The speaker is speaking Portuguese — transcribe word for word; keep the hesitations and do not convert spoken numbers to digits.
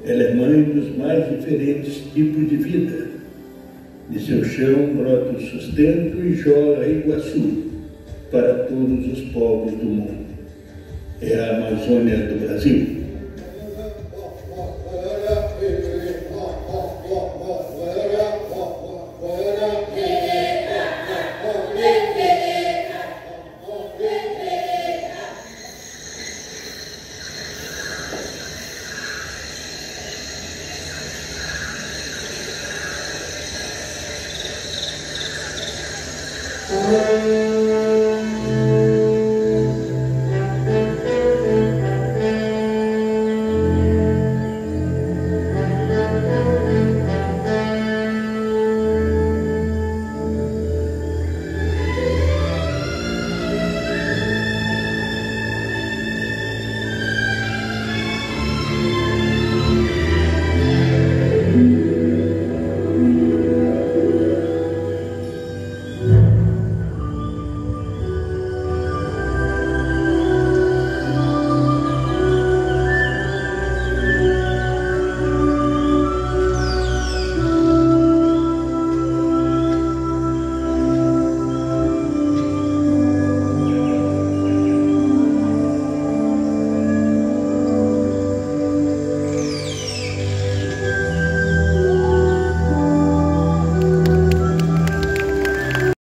Ela é mãe dos mais diferentes tipos de vida. De seu chão brota o sustento e jorra Iguaçu para todos os povos do mundo. É a Amazônia do Brasil.